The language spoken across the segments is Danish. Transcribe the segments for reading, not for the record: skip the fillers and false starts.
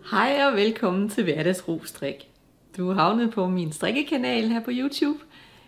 Hej og velkommen til Hverdagsro Strik. Du er havnet på min strikkekanal her på YouTube.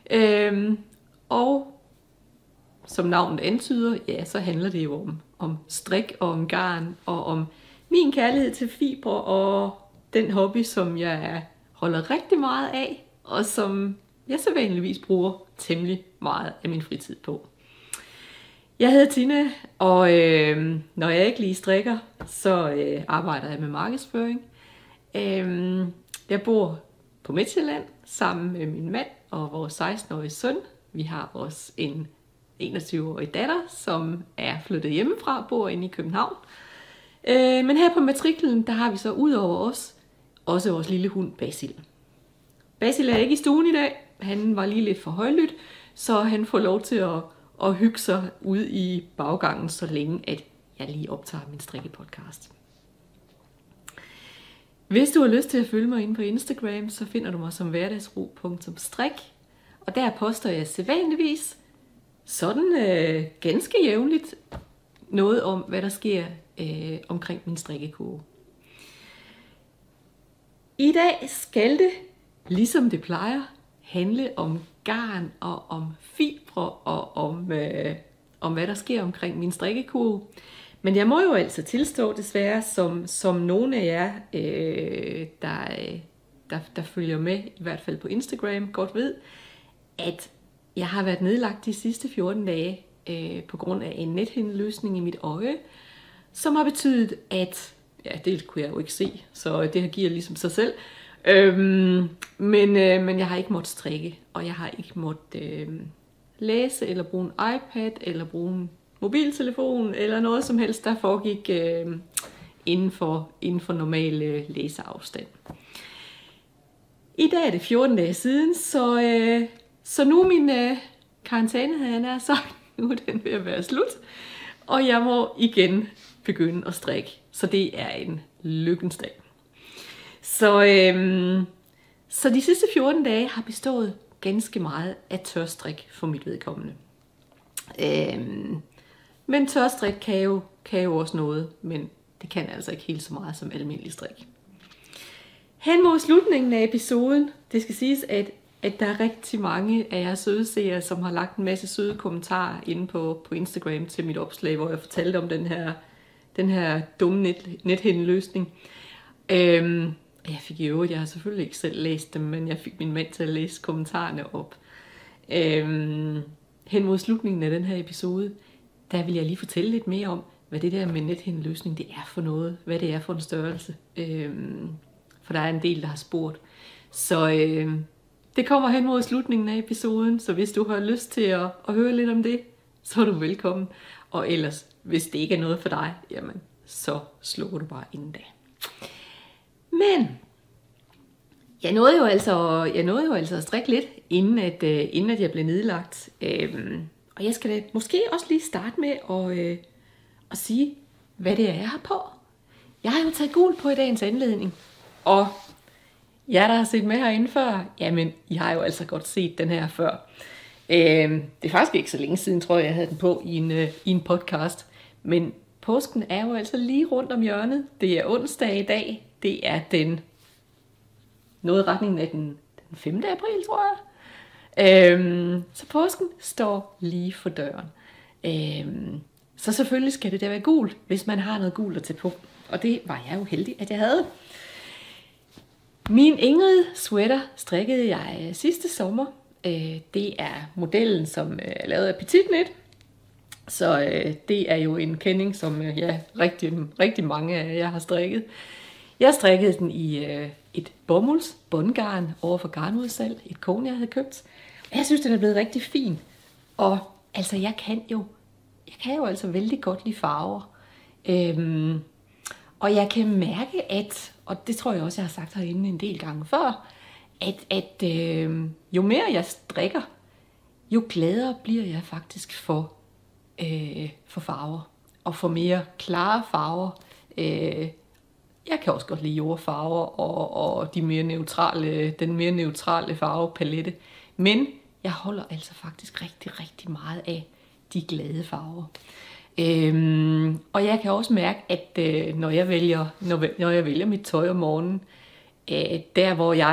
Og som navnet antyder, ja, så handler det jo om strik og om garn og om min kærlighed til fibre og den hobby, som jeg holder rigtig meget af og som jeg så vanligvis bruger temmelig meget af min fritid på. Jeg hedder Tina, og når jeg ikke lige strikker, så arbejder jeg med markedsføring. Jeg bor på Midtjylland sammen med min mand og vores 16-årige søn. Vi har også en 21-årig datter, som er flyttet hjemmefra, bor inde i København. Men her på matriklen, der har vi så ud over os også vores lille hund Basil. Basil er ikke i stuen i dag. Han var lige lidt for højlydt, så han får lov til at hygge sig ude i baggangen, så længe at jeg lige optager min strikkepodcast. Hvis du har lyst til at følge mig inde på Instagram, så finder du mig som hverdagsro.strik, og der poster jeg sædvanligvis sådan ganske jævnligt noget om, hvad der sker omkring min strikkekurve. I dag skal det, ligesom det plejer, handle om garn og om fibre og om hvad der sker omkring min strikkekurve. Men jeg må jo altså tilstå desværre, som nogle af jer, der følger med, i hvert fald på Instagram, godt ved, at jeg har været nedlagt de sidste 14 dage på grund af en nethindeløsning i mit øje, som har betydet, at, ja, det kunne jeg jo ikke se, så det her giver ligesom sig selv, men jeg har ikke måttet strikke, og jeg har ikke måttet læse, eller bruge en iPad, eller bruge en mobiltelefon, eller noget som helst, der foregik inden for normal læseafstand. I dag er det 14 dage siden, så nu er min karantæne, havde jeg nær sagt, nu er den ved at være slut, og jeg må igen begynde at strikke, så det er en lykkens dag. Så de sidste 14 dage har bestået ganske meget af tørstrik for mit vedkommende. Men tørstrik kan jo også noget, men det kan altså ikke helt så meget som almindelig strik. Hen mod slutningen af episoden, det skal siges, at der er rigtig mange af jer søde seere, som har lagt en masse søde kommentarer inde på Instagram til mit opslag, hvor jeg fortalte om den her dumme nethindeløsning. Jeg fik i øvrigt, jeg har selvfølgelig ikke selv læst dem, men jeg fik min mand til at læse kommentarerne op. Hen mod slutningen af den her episode, der vil jeg lige fortælle lidt mere om, hvad det der med nethindeløsning, det er for noget. Hvad det er for en størrelse. For der er en del, der har spurgt. Så det kommer hen mod slutningen af episoden, så hvis du har lyst til at høre lidt om det, så er du velkommen. Og ellers, hvis det ikke er noget for dig, jamen, så slukker du bare inden da. Men jeg nåede jo altså at strikke lidt, inden at jeg blev nedlagt. Og jeg skal da måske også lige starte med at sige, hvad det er, jeg har på. Jeg har jo taget gul på i dagens anledning. Og jer, der har set med herinde før, jamen, I har jo altså godt set den her før. Det er faktisk ikke så længe siden, tror jeg havde den på i en podcast. Men påsken er jo altså lige rundt om hjørnet. Det er onsdag i dag. Det er noget i retningen af den 5. april, tror jeg. Så påsken står lige for døren. Så selvfølgelig skal det da være gul, hvis man har noget gult at tage på. Og det var jeg jo heldig, at jeg havde. Min Ingrid sweater strikkede jeg sidste sommer. Det er modellen, som er lavet af Petitnet. Så det er jo en kending, som rigtig mange af jer har strikket. Jeg strikkede den i et bomulds bundgarn over for garnudsalg, et kone, jeg havde købt. Jeg synes, den er blevet rigtig fin. Og altså, jeg kan jo altså vældig godt lide farver. Og jeg kan mærke, og det tror jeg også, jeg har sagt herinde en del gange før, at jo mere jeg strikker, jo gladere bliver jeg faktisk for farver. Og for mere klare farver. Jeg kan også godt lide jordfarver og den mere neutrale farvepalette. Men jeg holder altså faktisk rigtig, rigtig meget af de glade farver. Og jeg kan også mærke, at når jeg vælger mit tøj om morgenen, der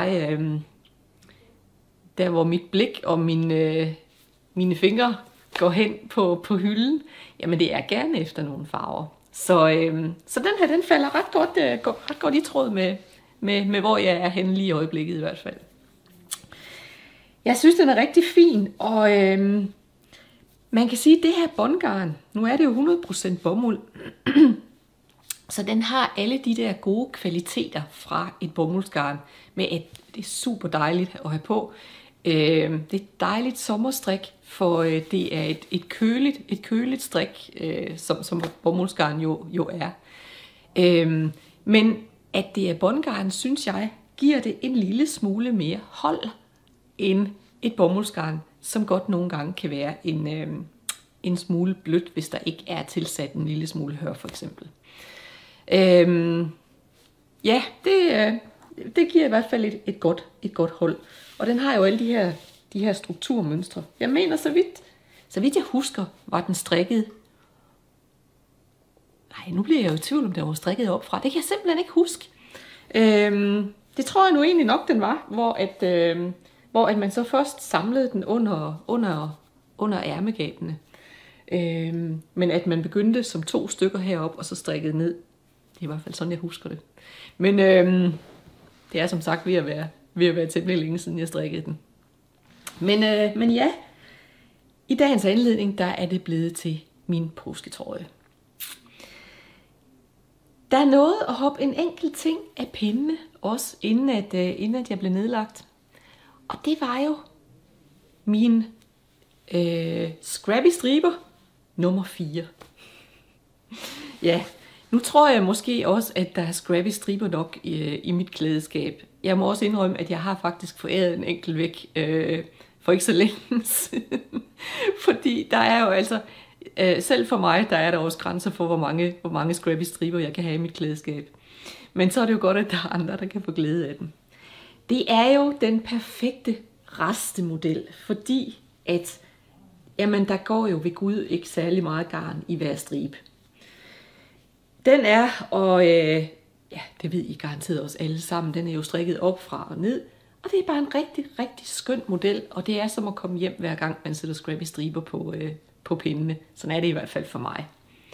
hvor mit blik og mine fingre går hen på hylden, jamen det er gerne efter nogle farver. Så den her, den falder ret godt i tråd med hvor jeg er henne lige i øjeblikket i hvert fald. Jeg synes, den er rigtig fin, og man kan sige, at det her båndgarn, nu er det jo 100% bomuld, så den har alle de der gode kvaliteter fra et bomuldsgarn, med at det er super dejligt at have på. Det er et dejligt sommerstrik, for det er et køligt strik, som bomuldsgarn jo er. Men at det er båndgarn, synes jeg, giver det en lille smule mere hold end et bomuldsgarn, som godt nogle gange kan være en smule blødt, hvis der ikke er tilsat en lille smule hør for eksempel. Ja, det giver i hvert fald et godt hold. Og den har jo alle de her strukturmønstre. Jeg mener, så vidt jeg husker, var den strikket. Nej, nu bliver jeg jo i tvivl, om den var strikket op fra. Det kan jeg simpelthen ikke huske. Det tror jeg nu egentlig nok, den var, hvor at man så først samlede den under ærmegabene. Men at man begyndte som 2 stykker herop og så strikkede ned. Det er i hvert fald sådan, jeg husker det. Men det er som sagt ved at være temmelig længe siden, jeg strikkede den. Men ja, i dagens anledning, der er det blevet til min påsketrøje. Der er noget at hoppe en enkelt ting af pindene, også inden at jeg blev nedlagt. Og det var jo min Scrappy striber nummer 4. Ja, nu tror jeg måske også, at der er Scrappy striber nok i mit klædeskab. Jeg må også indrømme, at jeg har faktisk foræret en enkelt væk for ikke så længe siden. Fordi der er jo altså, selv for mig, der er der også grænser for, hvor mange Scrappy striber jeg kan have i mit klædeskab. Men så er det jo godt, at der er andre, der kan få glæde af dem. Det er jo den perfekte restemodel, fordi at, jamen der går jo ved Gud ikke særlig meget garn i hver stribe. Den er, og ja, det ved I garanteret også alle sammen, den er jo strikket op fra og ned. Og det er bare en rigtig, rigtig skøn model, og det er som at komme hjem hver gang, man sætter Scrappy striber på pindene. Sådan er det i hvert fald for mig.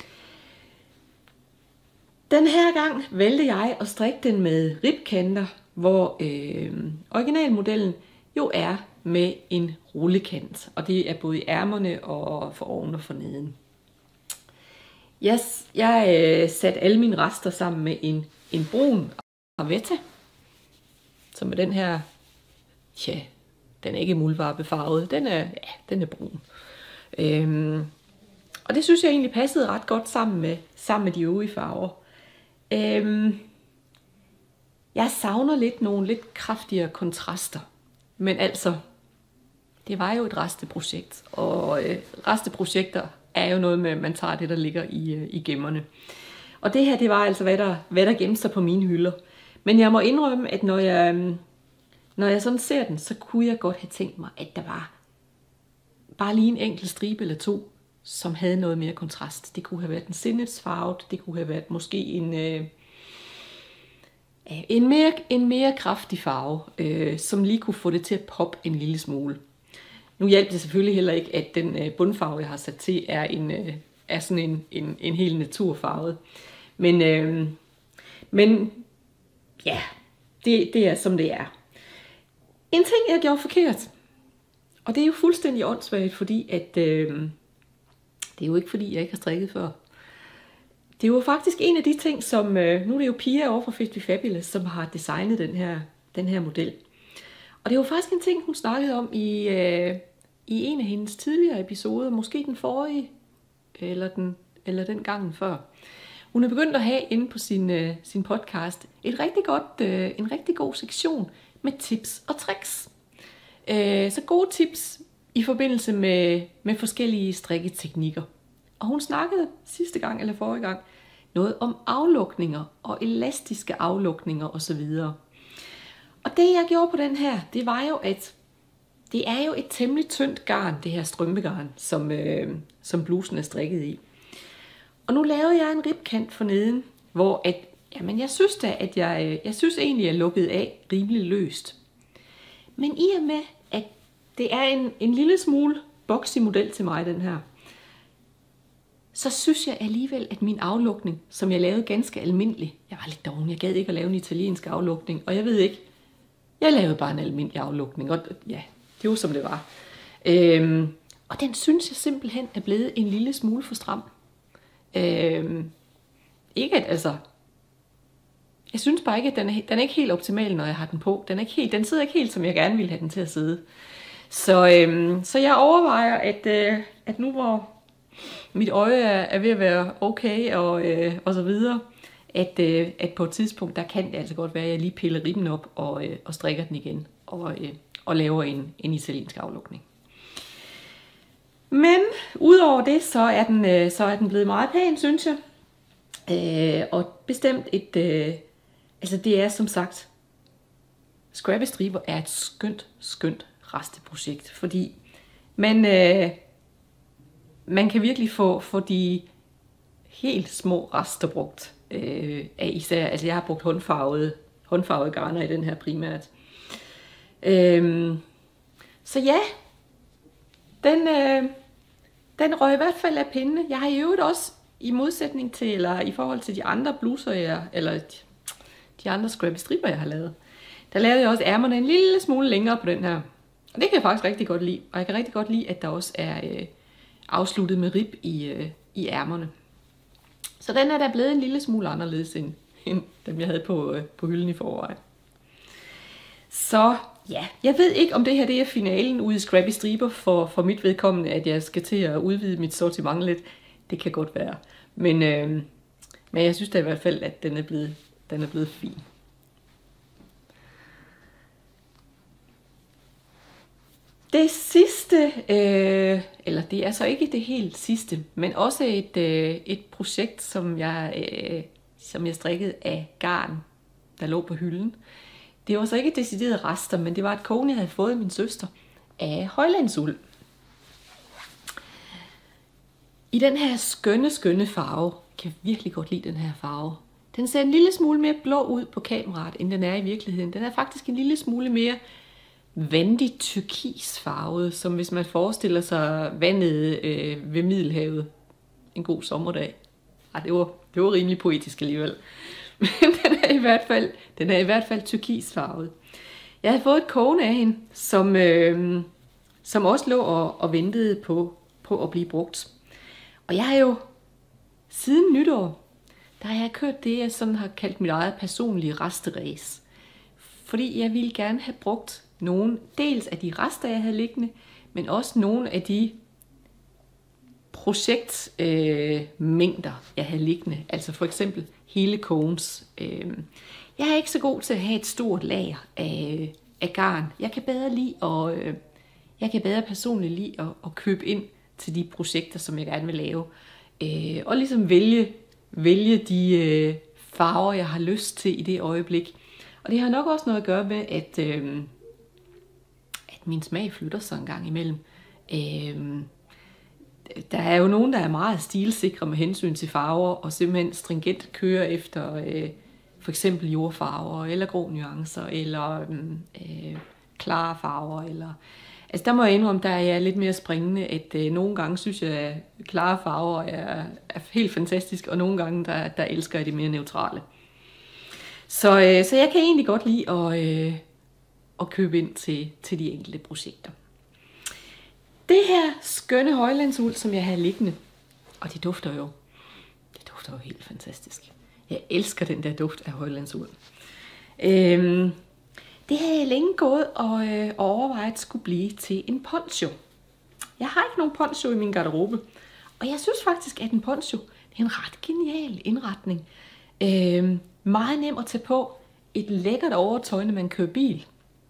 Den her gang valgte jeg at strikke den med ribkanter, hvor originalmodellen jo er med en rullekant. Og det er både i ærmerne og for oven og for neden. Yes, jeg satte alle mine rester sammen med en brun Arvetta, som er den her, ja, den er ikke muldvarpefarvet, den er brun. Og det synes jeg egentlig passede ret godt sammen med de øvrige farver. Jeg savner nogle lidt kraftigere kontraster, men altså, det var jo et resteprojekt, og resteprojekter er jo noget med, at man tager det, der ligger i gemmerne. Og det her, det var altså, hvad der gemte sig på mine hylder. Men jeg må indrømme, at når jeg sådan ser den, så kunne jeg godt have tænkt mig, at der var bare lige en enkelt stribe eller 2, som havde noget mere kontrast. Det kunne have været en sennepsfarvet, det kunne have været måske en mere kraftig farve, som lige kunne få det til at poppe en lille smule. Nu hjælper det selvfølgelig heller ikke, at den bundfarve, jeg har sat til, er sådan en helt naturfarve. Men ja, det er som det er. En ting, jeg gjorde forkert, og det er jo fuldstændig åndssvagt, fordi at det er jo ikke fordi, jeg ikke har strikket før. Det er jo faktisk en af de ting, som, nu er det jo Pia over fra Fifty Fabulous, som har designet den her model. Og det er jo faktisk en ting, hun snakkede om i en af hendes tidligere episoder, måske den forrige, eller den gangen før. Hun er begyndt at have inde på sin podcast en rigtig god sektion med tips og tricks. Så gode tips i forbindelse med forskellige strikketeknikker. Og hun snakkede sidste gang eller forrige gang noget om aflukninger og elastiske aflukninger osv. Og det jeg gjorde på den her, det var jo, at det er jo et temmelig tyndt garn, det her strømpegarn, som blusen er strikket i. Og nu lavede jeg en ribkant forneden, hvor at, jamen jeg synes da, at jeg synes egentlig, at jeg lukkede af rimelig løst. Men i og med, at det er en lille smule boxy model til mig, den her, så synes jeg alligevel, at min aflukning, som jeg lavede ganske almindelig, jeg var lidt doven, jeg gad ikke at lave en italiensk aflukning, og jeg ved ikke, jeg lavede bare en almindelig aflukning, og ja, det var som det var. Og den synes jeg simpelthen er blevet en lille smule for stram. Ikke at, altså, jeg synes bare ikke, at den er ikke helt optimal, når jeg har den på. Den sidder ikke helt, som jeg gerne ville have den til at sidde. Så jeg overvejer, at nu hvor mit øje er ved at være okay og så videre, at på et tidspunkt, der kan det altså godt være, at jeg lige piller ribben op og strikker den igen og laver en italiensk aflukning. Men udover det, så er den blevet meget pæn, synes jeg. Og bestemt altså det er som sagt, Scrappy Striber er et skønt resteprojekt, fordi man kan virkelig få de helt små rester brugt af især, altså jeg har brugt håndfarvede garner i den her primært. Så ja, den røg i hvert fald af pindene. Jeg har i øvrigt også, i modsætning til, eller i forhold til de andre bluser, eller de andre Scrappy Striber, jeg har lavet, der lavede jeg også ærmerne en lille smule længere på den her. Og det kan jeg faktisk rigtig godt lide. Og jeg kan rigtig godt lide, at der også er afsluttet med rib i ærmerne. Så den er da blevet en lille smule anderledes end dem, jeg havde på hylden i forvejen. Så ja, jeg ved ikke, om det her det er finalen ude i Scrappy Striber for mit vedkommende, at jeg skal til at udvide mit sortiment lidt. Det kan godt være. Men jeg synes da i hvert fald, at den er blevet fin. Det sidste, eller det er så ikke det helt sidste, men også et projekt, som jeg strikkede af garn, der lå på hylden. Det var så ikke deciderede rester, men det var et kogen, jeg havde fået af min søster af højlandsul. I den her skønne farve, kan jeg virkelig godt lide den her farve. Den ser en lille smule mere blå ud på kameraet, end den er i virkeligheden. Den er faktisk en lille smule mere vandig turkisfarvet, som hvis man forestiller sig vandet ved Middelhavet en god sommerdag. Ej, det var rimelig poetisk alligevel. Men den er i hvert fald turkisfarvet. Jeg havde fået et kogen af hende, som også lå og ventede på at blive brugt. Og jeg har jo siden nytår, der har jeg kørt det, jeg sådan har kaldt mit eget personlige resteræs. Fordi jeg ville gerne have brugt dels af de rester, jeg havde liggende, men også nogle af de projektmængder, jeg havde liggende. Altså for eksempel hele kogens. Jeg er ikke så god til at have et stort lager af garn. Jeg kan bedre personligt lide at købe ind til de projekter, som jeg gerne vil lave. Og ligesom vælge de farver, jeg har lyst til i det øjeblik. Og det har nok også noget at gøre med, at min smag flytter sig en gang imellem. Der er jo nogen, der er meget stilsikre med hensyn til farver, og simpelthen stringent kører efter for eksempel jordfarver, eller grå nuancer, eller klare farver. Altså der må jeg indrømme, der er jeg lidt mere springende, at nogle gange synes jeg, at klare farver er helt fantastisk, og nogle gange der elsker jeg det mere neutrale. Så jeg kan egentlig godt lide at købe ind til de enkelte projekter. Det her skønne højlandsul, som jeg har liggende, og det dufter jo helt fantastisk. Jeg elsker den der duft af højlandsul. Det har jeg længe gået og overvejet skulle blive til en poncho. Jeg har ikke nogen poncho i min garderobe, og jeg synes faktisk, at en poncho det er en ret genial indretning. Meget nem at tage på, et lækkert overtøj, når man kører bil.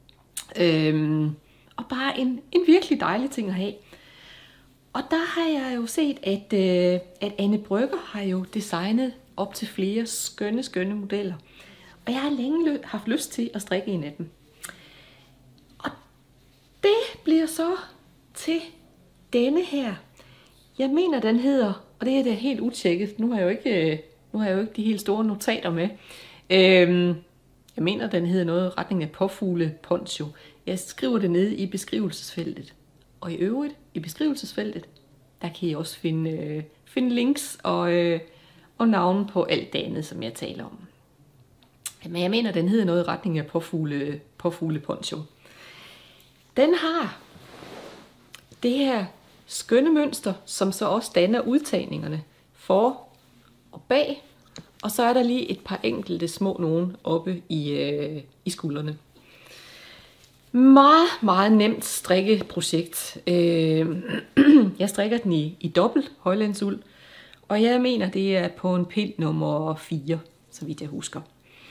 Og bare en virkelig dejlig ting at have. Og der har jeg jo set, at Anne Brygger har jo designet op til flere skønne modeller. Og jeg har længe haft lyst til at strikke en af dem. Og det bliver så til denne her. Jeg mener, den hedder Og det er da helt utjekket. Nu har jeg jo ikke de helt store notater med. Jeg mener, den hedder noget i retning af påfugle poncho. Jeg skriver det nede i beskrivelsesfeltet. Og i øvrigt, i beskrivelsesfeltet, der kan I også finde links og navne på alt det andet, som jeg taler om. Men jeg mener, den hedder noget i retning af påfugle poncho. Den har det her skønne mønster, som så også danner udtagningerne for og bag. Og så er der lige et par enkelte små nogen oppe i skuldrene. Meget, meget nemt strikkeprojekt. Jeg strikker den i dobbelt højlandsuld, og jeg mener, det er på en pind nummer 4, så vidt jeg husker.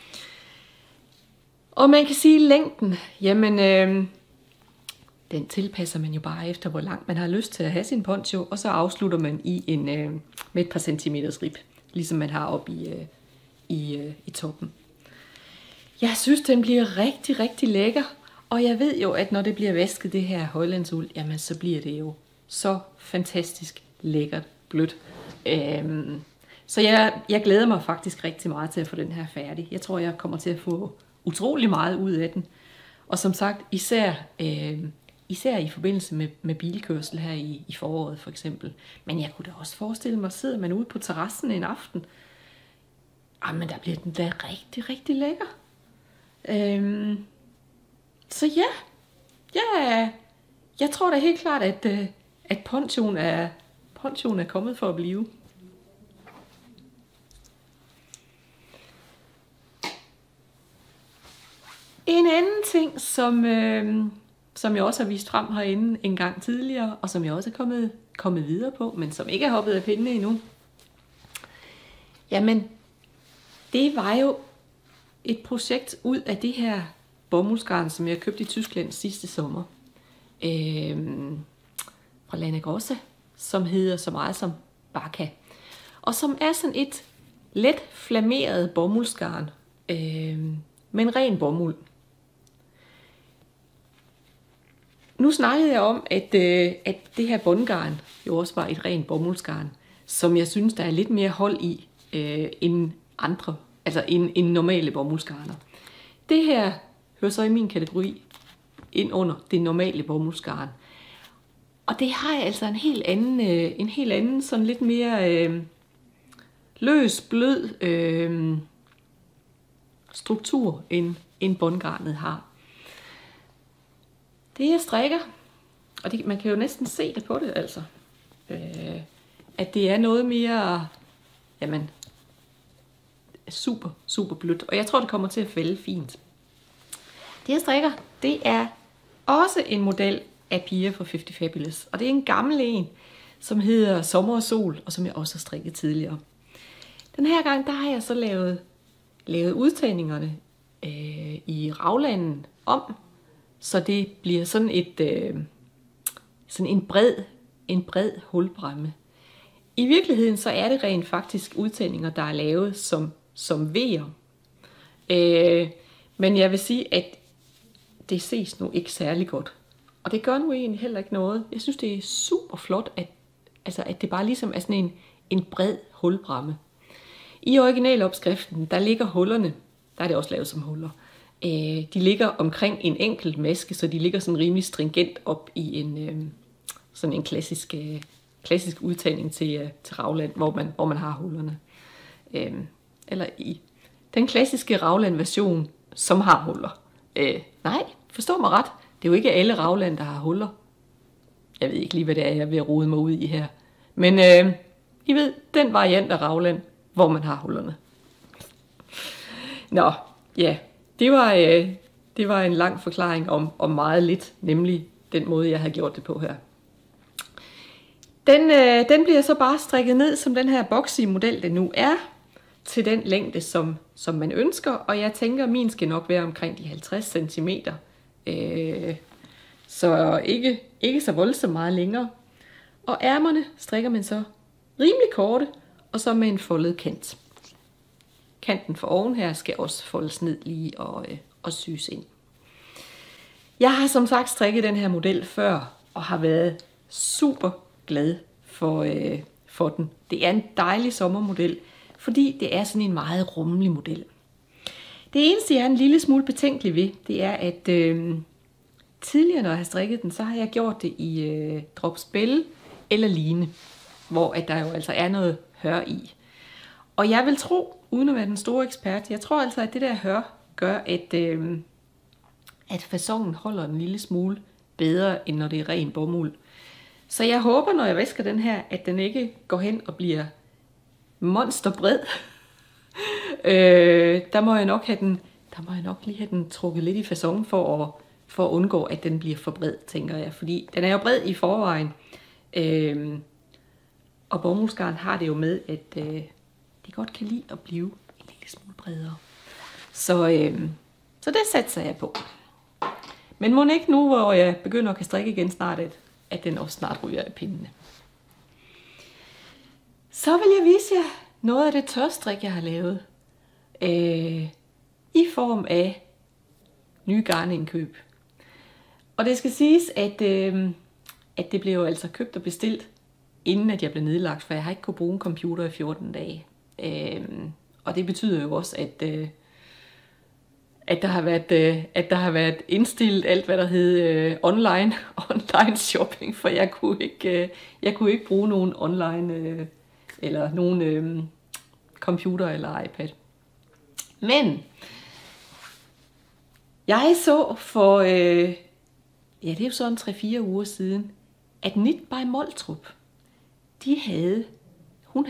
Og man kan sige længden, jamen den tilpasser man jo bare efter, hvor langt man har lyst til at have sin poncho, og så afslutter man med et par centimeters rib, ligesom man har oppe i toppen. Jeg synes, den bliver rigtig, rigtig lækker, og jeg ved jo, at når det bliver vasket, det her højlandsuld, jamen så bliver det jo så fantastisk lækkert blødt. Så jeg glæder mig faktisk rigtig meget til at få den her færdig. Jeg tror, jeg kommer til at få utrolig meget ud af den. Og som sagt, især i forbindelse med bilkørsel her i foråret for eksempel. Men jeg kunne da også forestille mig, sidder man ude på terrassen en aften, men der bliver den da rigtig, rigtig lækker. Så jeg tror da helt klart, at ponchoen er kommet for at blive. En anden ting, som jeg også har vist frem herinde en gang tidligere, og som jeg også er kommet videre på, men som ikke er hoppet af pindene endnu. Jamen, det var jo et projekt ud af det her bomuldsgarn, som jeg købte i Tyskland sidste sommer. Fra Lana Grossa, som hedder så meget som Baka. Og som er sådan et let flammeret bomuldsgarn med en ren bomuld. Nu snakkede jeg om, at det her bundgarn jo også var et rent bomuldsgarn, som jeg synes, der er lidt mere hold i end andre, altså end normale bomuldsgarner. Det her hører så i min kategori ind under det normale bomuldsgarn. Og det har altså en helt anden sådan lidt mere løs, blød struktur, end bundgarnet har. Det jeg strikker, og man kan jo næsten se det på det altså, at det er noget mere, jamen, super, super blødt. Og jeg tror, det kommer til at fælde fint. Det jeg strikker, det er også en model af Pia fra 50 Fabulous. Og det er en gammel en, som hedder Sommer og Sol, og som jeg også har strikket tidligere. Den her gang, der har jeg så lavet udtagningerne i Raglanen om, så det bliver sådan en bred hulbræmme. I virkeligheden så er det rent faktisk udtagninger, der er lavet som vejer. Men jeg vil sige, at det ses nu ikke særlig godt. Og det gør nu egentlig heller ikke noget. Jeg synes, det er super flot, at det bare ligesom er sådan en bred hulbræmme. I originalopskriften, der ligger hullerne, der er det også lavet som huller. De ligger omkring en enkelt maske, så de ligger sådan rimelig stringent op i sådan en klassisk udtagning til Raglan, hvor man har hullerne. Eller i den klassiske Raglan-version, som har huller. Nej, forstå mig ret. Det er jo ikke alle Raglan, der har huller. Jeg ved ikke lige, hvad det er, jeg er ved at rode mig ud i her. Men I ved, den variant af Raglan, hvor man har hullerne. Nå, ja. Det var en lang forklaring om meget lidt, nemlig den måde, jeg havde gjort det på her. Den bliver så bare strikket ned, som den her boxy-model, det nu er, til den længde, som man ønsker. Og jeg tænker, at min skal nok være omkring de 50 cm. Så ikke så voldsomt meget længere. Og ærmerne strikker man så rimelig korte, og så med en foldet kant. Kanten for oven her skal også foldes ned lige og syes ind. Jeg har som sagt strikket den her model før, og har været super glad for for den. Det er en dejlig sommermodel, fordi det er sådan en meget rummelig model. Det eneste, jeg er en lille smule betænkelig ved, det er, at tidligere, når jeg har strikket den, så har jeg gjort det i drops bælle eller line, hvor at der jo altså er noget hør i. Og jeg vil tro, uden at være den store ekspert, jeg tror altså, at det der hør gør, at faconen holder en lille smule bedre, end når det er ren bomuld. Så jeg håber, når jeg vasker den her, at den ikke går hen og bliver monsterbred. Der må jeg nok lige have den trukket lidt i facon for at undgå, at den bliver for bred, tænker jeg. Fordi den er jo bred i forvejen. Og bomuldsgarn har det jo med, at det godt kan lide at blive en lille smule bredere. Så det satser jeg på. Men må ikke nu, hvor jeg begynder at kan strikke igen snart, at den også snart ryger af pindene. Så vil jeg vise jer noget af det tørstrik, jeg har lavet. I form af nye garnindkøb. Og det skal siges, at det blev jo altså købt og bestilt, inden at jeg blev nedlagt, for jeg har ikke kunnet bruge en computer i 14 dage. Og det betyder jo også, at der har været indstillet alt, hvad der hed online shopping, for jeg kunne ikke bruge nogen online eller nogen computer eller iPad. Men jeg så for det er jo sådan 3-4 uger siden, at Knit by Moltrup, hun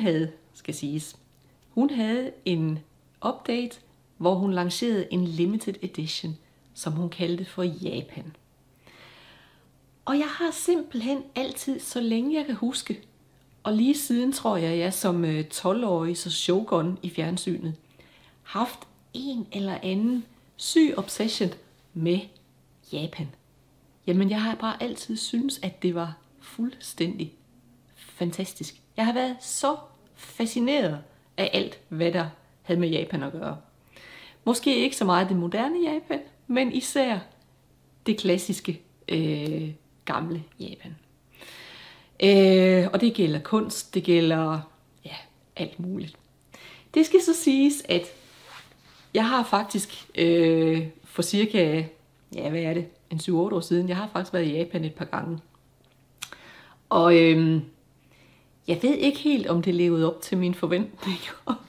havde en update, hvor hun lancerede en limited edition, som hun kaldte for Japan. Og jeg har simpelthen altid, så længe jeg kan huske, og lige siden tror jeg som 12-årig så Shogun i fjernsynet, haft en eller anden syg obsession med Japan. Jamen jeg har bare altid syntes, at det var fuldstændig fantastisk. Jeg har været så fascineret af alt, hvad der havde med Japan at gøre. Måske ikke så meget det moderne Japan, men især det klassiske gamle Japan. Og det gælder kunst, det gælder alt muligt. Det skal så siges, at jeg har faktisk for cirka, en 7-8 år siden, jeg har faktisk været i Japan et par gange. Og jeg ved ikke helt, om det levede op til mine forventninger.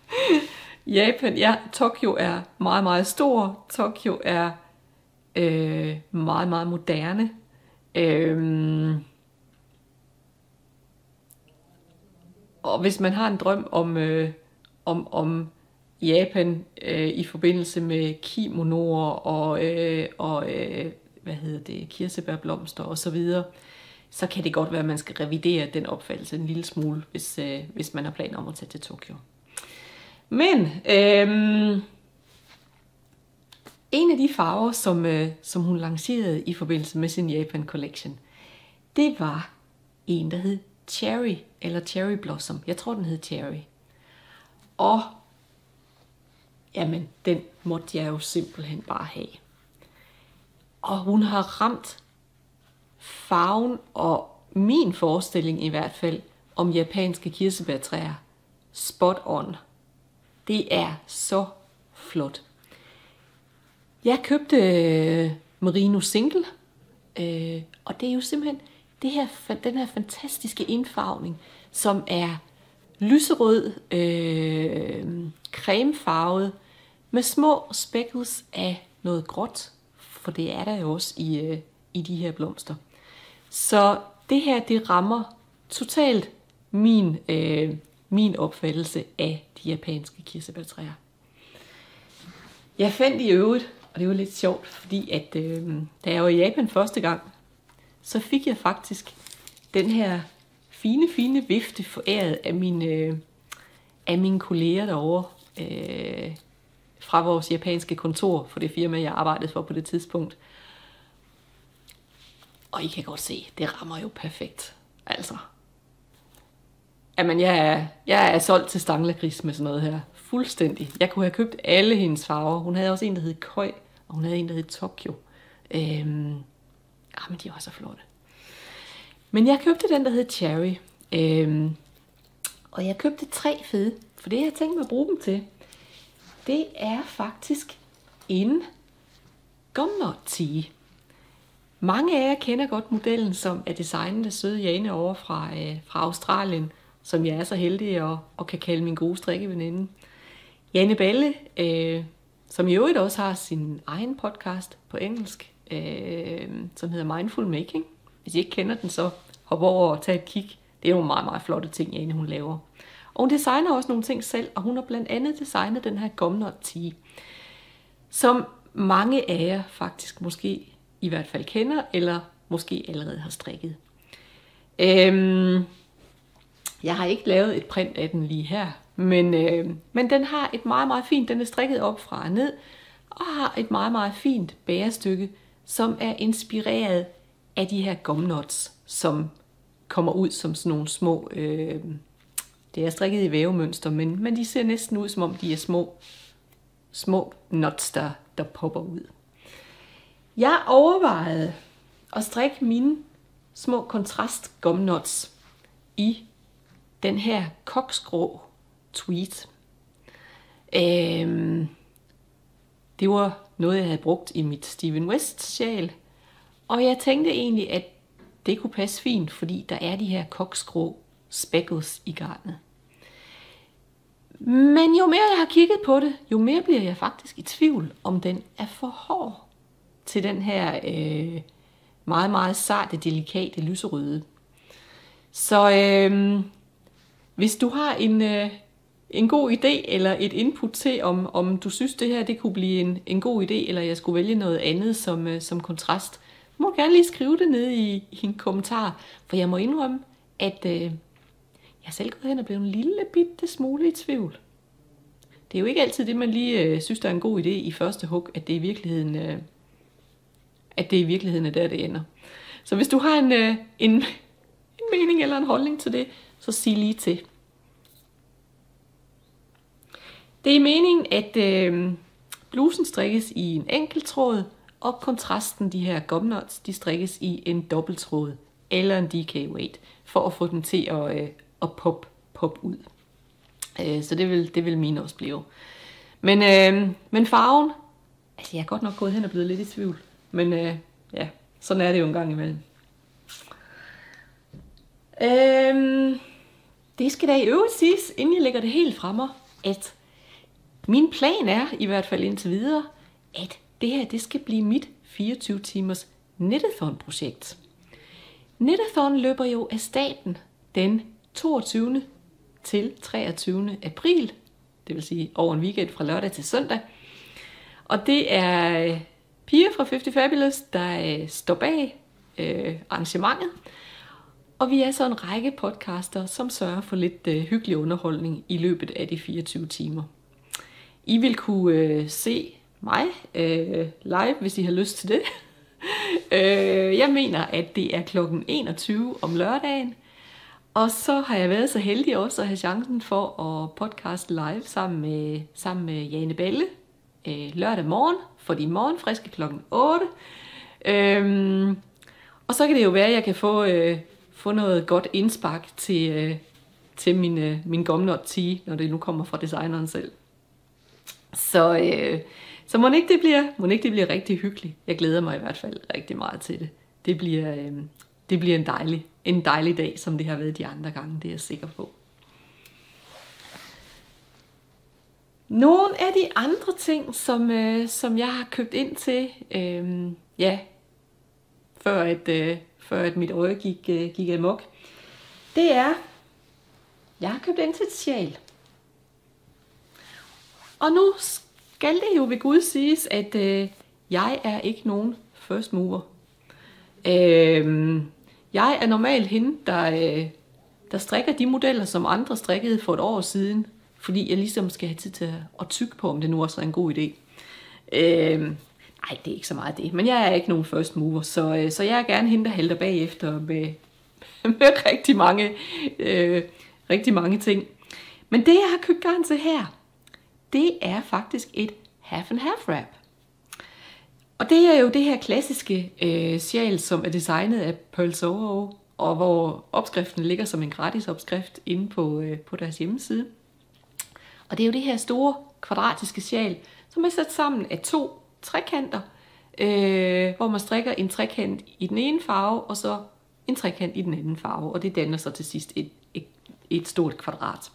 Tokyo er meget, meget stor. Tokyo er meget, meget moderne. Og hvis man har en drøm om Japan i forbindelse med kimonoer og kirsebærblomster og så videre, så kan det godt være, at man skal revidere den opfattelse en lille smule, hvis man har planer om at tage til Tokyo. Men en af de farver, som hun lancerede i forbindelse med sin Japan Collection, det var en, der hed Cherry, eller Cherry Blossom. Jeg tror, den hed Cherry. Og jamen, den måtte jeg jo simpelthen bare have. Og hun har ramt farven og min forestilling i hvert fald om japanske kirsebærtræer spot on. Det er så flot. Jeg købte Merino Single, og det er jo simpelthen den her fantastiske indfarvning, som er lyserød, cremefarvet, med små speckles af noget gråt, for det er der jo også i de her blomster. Så det her, det rammer totalt min opfattelse af de japanske kirsebærtræer. Jeg fandt i øvrigt, og det var lidt sjovt, fordi at da jeg var i Japan første gang, så fik jeg faktisk den her fine vifte foræret af mine kolleger derovre, fra vores japanske kontor for det firma, jeg arbejdede for på det tidspunkt. Og I kan godt se, det rammer jo perfekt. Altså. Jamen, jeg er solgt til stanglakrids med sådan noget her. Fuldstændig. Jeg kunne have købt alle hendes farver. Hun havde også en, der hed Koi, og hun havde en, der hed Tokyo. Men de var så flotte. Men jeg købte den, der hed Cherry. Og jeg købte 3 fede, for det jeg har tænkt mig at bruge dem til, det er faktisk en gumnut tee. Mange af jer kender godt modellen, som er designet af søde Jane over fra Australien, som jeg er så heldig at kan kalde min gode strikkeveninde. Jane Balle, som i øvrigt også har sin egen podcast på engelsk, som hedder Mindful Making. Hvis I ikke kender den, så hop over og tag et kig. Det er nogle meget, meget flotte ting, Jane hun laver. Og hun designer også nogle ting selv, og hun har blandt andet designet den her gumnut tee, som mange af jer faktisk måske i hvert fald kender, eller måske allerede har strikket. Jeg har ikke lavet et print af den lige her, men den har et meget, meget fint, den er strikket op fra og ned, og har et meget, meget fint bærestykke, som er inspireret af de her gumnuts, som kommer ud som sådan nogle små, det er strikket i vævemønster, men de ser næsten ud, som om de er små nuts, der popper ud. Jeg overvejede at strikke mine små kontrast gumnuts i den her koksgrå tweed. Det var noget, jeg havde brugt i mit Steven West sjal, og jeg tænkte egentlig, at det kunne passe fint, fordi der er de her koksgrå speckles i garnet. Men jo mere jeg har kigget på det, jo mere bliver jeg faktisk i tvivl, om den er for hård til den her meget, meget sarte, delikate lyserøde. Så hvis du har en god idé eller et input til, om du synes, det her det kunne blive en god idé, eller jeg skulle vælge noget andet som kontrast, må du gerne lige skrive det ned i en kommentar. For jeg må indrømme, at jeg selv gået hen og blevet en lille bitte smule i tvivl. Det er jo ikke altid det, man lige synes, der er en god idé i første hug, at det i virkeligheden er der, det ender. Så hvis du har en mening eller en holdning til det, så sig lige til. Det er meningen, at blusen strikkes i en enkelt tråd, og kontrasten, de her gumnuts, de strikkes i en dobbelttråd eller en DK weight, for at få den til at pop ud. Så det vil mine også blive. Men farven, altså jeg er godt nok gået hen og blevet lidt i tvivl, men ja, sådan er det jo en gang imellem. Det skal da i øvrigt siges, inden jeg lægger det helt fremme, at min plan er, i hvert fald indtil videre, at det her det skal blive mit 24 timers Knit-a-thon-projekt. Knit-a-thon løber jo af staten den 22. til 23. april, det vil sige over en weekend fra lørdag til søndag. Og det er piger fra 50 Fabulous, der står bag arrangementet. Og vi er så en række podcaster, som sørger for lidt hyggelig underholdning i løbet af de 24 timer. I vil kunne se mig live, hvis I har lyst til det. Jeg mener, at det er kl. 21 om lørdagen. Og så har jeg været så heldig også at have chancen for at podcaste live sammen med Jane Balle lørdag morgen, for de morgenfriske kl. 8. Og så kan det jo være, at jeg kan få noget godt indspark til min gumnut tee, når det nu kommer fra designeren selv. Så må ikke det bliver rigtig hyggeligt. Jeg glæder mig i hvert fald rigtig meget til det. Det bliver en dejlig dag, som det har været de andre gange, det er jeg sikker på. Nogle af de andre ting, som jeg har købt ind til, før at mit øje gik amok, det er, jeg har købt ind til et sjal. Og nu skal det jo ved Gud siges, at jeg er ikke nogen first mover. Jeg er normalt hende, der strikker de modeller, som andre strikkede for et år siden, fordi jeg ligesom skal have tid til at tygge på, om det nu også er en god idé. Nej, det er ikke så meget det, men jeg er ikke nogen first mover, så jeg er gerne hende, der halter bagefter med rigtig mange ting. Men det, jeg har købt garn til her, det er faktisk et half and half wrap. Og det er jo det her klassiske sjal, som er designet af Pearl Soho og hvor opskriften ligger som en gratis opskrift inde på deres hjemmeside. Og det er jo det her store kvadratiske sjal, som er sat sammen af 2 trekanter, hvor man strikker en trekant i den ene farve, og så en trekant i den anden farve, og det danner så til sidst et stort kvadrat.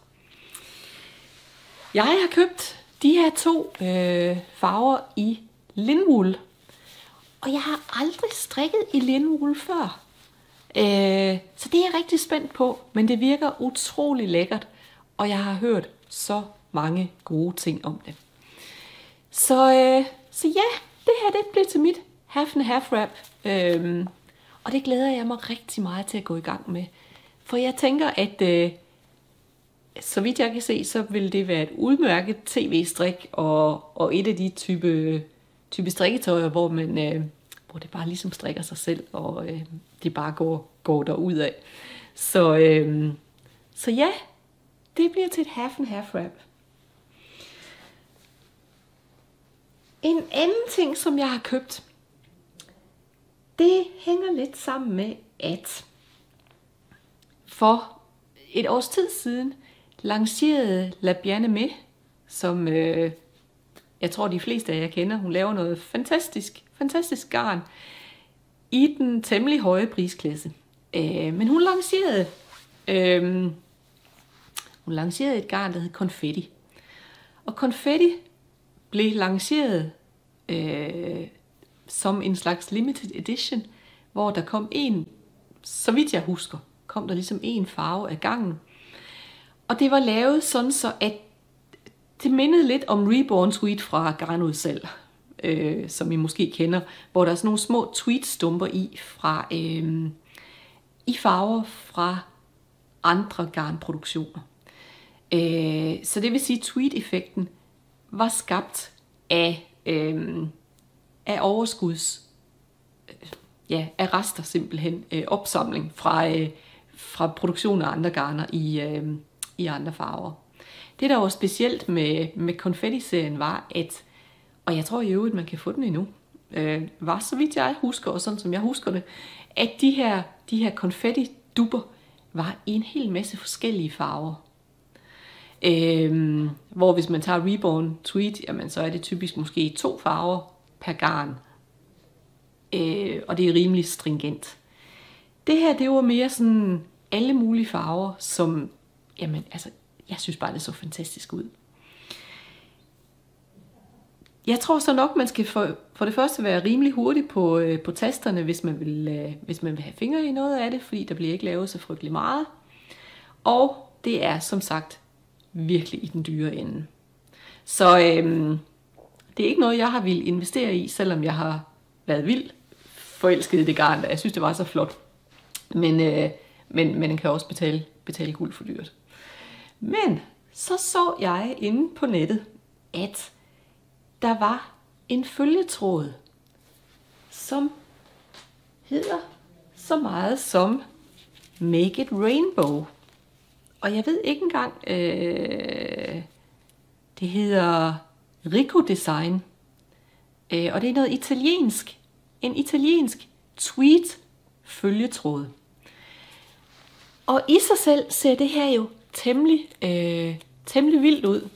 Jeg har købt de her 2 farver i lindwool, og jeg har aldrig strikket i lindwool før. Så det er jeg rigtig spændt på, men det virker utrolig lækkert, og jeg har hørt så mange gode ting om det. Så ja, det her det bliver til mit half and half wrap, og det glæder jeg mig rigtig meget til at gå i gang med. For jeg tænker, at så vidt jeg kan se, så vil det være et udmærket tv-strik og et af de type strikketøjer, hvor det bare ligesom strikker sig selv, og det bare går derudad. Så ja, det bliver til et half and half wrap. En anden ting, som jeg har købt, det hænger lidt sammen med, at for et års tid siden lancerede La Bien-Aimée, som jeg tror de fleste af jer kender. Hun laver noget fantastisk garn i den temmelig høje prisklasse. Men hun lancerede et garn, der hed Confetti. Og Confetti blev lanceret som en slags limited edition, hvor der kom så vidt jeg husker, kom der ligesom en farve af gangen. Og det var lavet sådan så, at det mindede lidt om Reborn Tweed fra garnudsalg, som I måske kender, hvor der er sådan nogle små tweed-stumper i farver fra andre garnproduktioner. Så det vil sige, at tweed-effekten var skabt af overskuds, af rester simpelthen, opsamling fra produktion af andre garner i andre farver. Det, der var specielt med Confetti-serien, var, at, og jeg tror i øvrigt, man kan få den endnu, var så vidt jeg husker, og sådan som jeg husker det, at de her konfetti-dupper var i en hel masse forskellige farver. Hvor hvis man tager Reborn Tweed, jamen så er det typisk måske 2 farver per garn. Og det er rimelig stringent. Det her, det var mere sådan alle mulige farver, som, jamen altså, jeg synes bare, det så fantastisk ud. Jeg tror så nok, man skal for det første være rimelig hurtig på tasterne, hvis man vil have fingre i noget af det, fordi der bliver ikke lavet så frygtelig meget. Og det er som sagt virkelig i den dyre ende. Så det er ikke noget, jeg har ville investere i, selvom jeg har været vildt forelsket i det garn, jeg synes, det var så flot. Men man kan også betale guld for dyrt. Men så jeg inde på nettet, at der var en følgetråd, som hedder så meget som Make It Rainbow. Og jeg ved ikke engang, det hedder Rico Design. Og det er noget italiensk. En italiensk tweed følgetråd. Og i sig selv ser det her jo temmelig vildt ud.